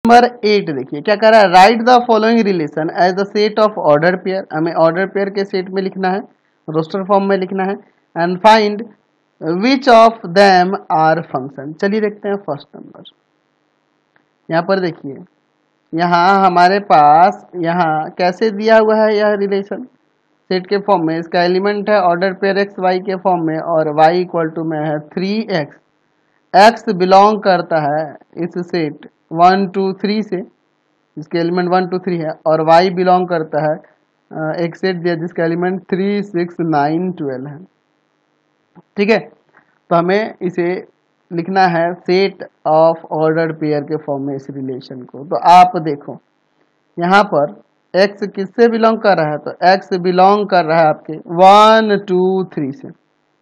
Number 8 देखिए क्या कर रहा है, write the following relation as the set of order pair. हमें ऑर्डर पेयर के सेट में लिखना है, रोस्टर फॉर्म में लिखना है, and find which of them are function. चलिए देखते हैं फर्स्ट नंबर। यहाँ पर देखिए, यहाँ हमारे पास यहाँ कैसे दिया हुआ है यह रिलेशन सेट के फॉर्म में। इसका एलिमेंट है ऑर्डर पेयर एक्स वाई के फॉर्म में, और y इक्वल टू में है 3x। x बिलोंग करता है इस सेट 1 2 3 से, जिसके एलिमेंट 1 2 3 है, और y बिलोंग करता है एक सेट दिया जिसका एलिमेंट 3 6 9 12 है। ठीक है, तो हमें इसे लिखना है सेट ऑफ ऑर्डर पेयर के फॉर्म में इस रिलेशन को। तो आप देखो यहाँ पर x किससे बिलोंग कर रहा है, तो x बिलोंग कर रहा है आपके 1 2 3 से,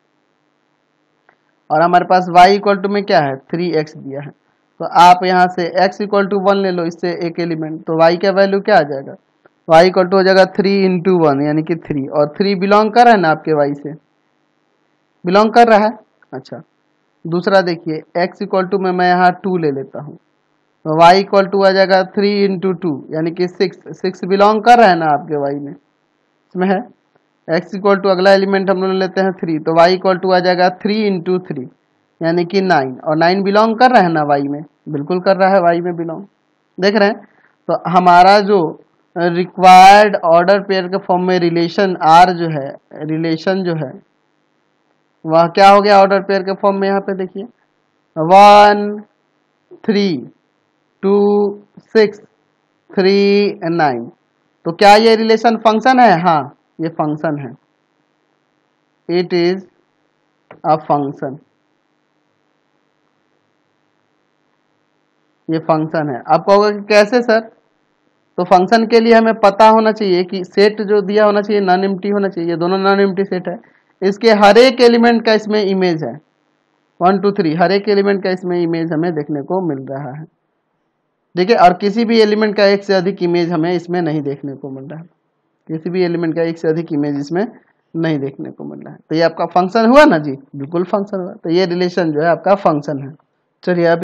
और हमारे पास y इक्वल टू में क्या है 3x दिया है। तो आप यहाँ से x इक्वल टू 1 ले लो, इससे एक एलिमेंट, तो y का वैल्यू क्या आ जाएगा, y इक्वल टू हो जाएगा 3 इंटू 1 यानी कि 3, और 3 बिलोंग कर रहा है ना आपके y से, बिलोंग कर रहा है। अच्छा, दूसरा देखिए x इक्वल टू में मैं यहाँ 2 ले लेता हूँ, तो y इक्वल टू आ जाएगा 3 इंटू 2 यानी कि 6 बिलोंग कर रहा है ना आपके y में, इसमें है। x इक्वल टू अगला एलिमेंट हम लोग लेते हैं 3, तो y इक्वल टू आ जाएगा 3 इंटू 3 यानी कि 9, और 9 बिलोंग कर रहा है ना y में, बिल्कुल कर रहा है y में बिलोंग, देख रहे हैं। तो हमारा जो रिक्वायर्ड ऑर्डर पेयर के फॉर्म में रिलेशन r जो है, रिलेशन जो है वह क्या हो गया ऑर्डर पेयर के फॉर्म में। यहाँ पे देखिए 1 3 2 6 3 9, तो क्या ये रिलेशन फंक्शन है, हाँ ये फंक्शन है, इट इज अ फंक्शन, ये फंक्शन है। आप कहोगे कि कैसे सर, तो फंक्शन के लिए हमें पता होना चाहिए कि सेट जो दिया होना चाहिए नॉन एम्प्टी होना चाहिए, ये दोनों नॉन एम्प्टी सेट है, इसके हर एक एलिमेंट का इसमें इमेज है 1 2 3, हर एक एलिमेंट का इसमें इमेज हमें देखने को मिल रहा है। ठीक है, और किसी भी एलिमेंट का एक से अधिक इमेज हमें इसमें नहीं देखने को मिल रहा है, किसी भी एलिमेंट का एक से अधिक इमेज इसमें नहीं देखने को मिल रहा है। तो ये आपका फंक्शन हुआ ना जी, बिल्कुल फंक्शन हुआ। तो ये रिलेशन जो है आपका फंक्शन है। चलिए अब